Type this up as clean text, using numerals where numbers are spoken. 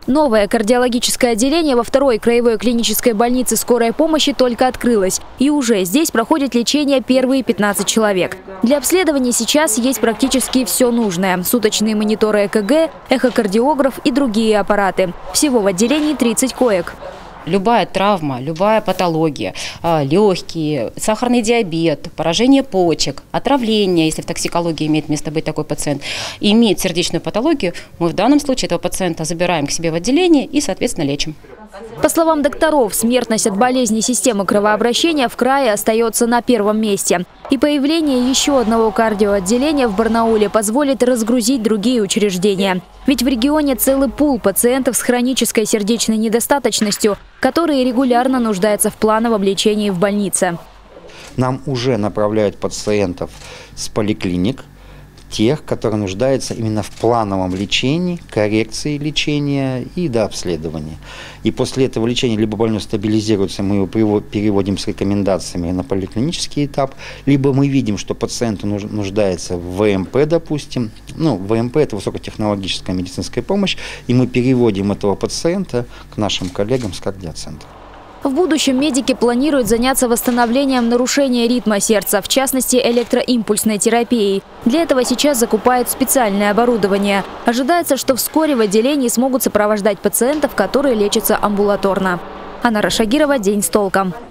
Новое кардиологическое отделение во второй краевой клинической больнице скорой помощи только открылось. И уже здесь проходит лечение первые 15 человек. Для обследования сейчас есть практически все нужное. Суточные мониторы ЭКГ, эхокардиограф и другие аппараты. Всего в отделении 30 коек. Любая травма, любая патология, легкие, сахарный диабет, поражение почек, отравление, если в токсикологии имеет место быть такой пациент, и имеет сердечную патологию, мы в данном случае этого пациента забираем к себе в отделение и, соответственно, лечим. По словам докторов, смертность от болезней системы кровообращения в крае остается на первом месте. И появление еще одного кардиоотделения в Барнауле позволит разгрузить другие учреждения. Ведь в регионе целый пул пациентов с хронической сердечной недостаточностью, которые регулярно нуждаются в плановом лечении в больнице. Нам уже направляют пациентов с поликлиник, тех, которые нуждаются именно в плановом лечении, коррекции лечения и до обследования. И после этого лечения либо больной стабилизируется, мы его переводим с рекомендациями на поликлинический этап, либо мы видим, что пациент нуждается в ВМП, допустим. ВМП – это высокотехнологическая медицинская помощь, и мы переводим этого пациента к нашим коллегам с кардиоцентра. В будущем медики планируют заняться восстановлением нарушения ритма сердца, в частности электроимпульсной терапией. Для этого сейчас закупают специальное оборудование. Ожидается, что вскоре в отделении смогут сопровождать пациентов, которые лечатся амбулаторно. Анна Рашагирова, «День с толком».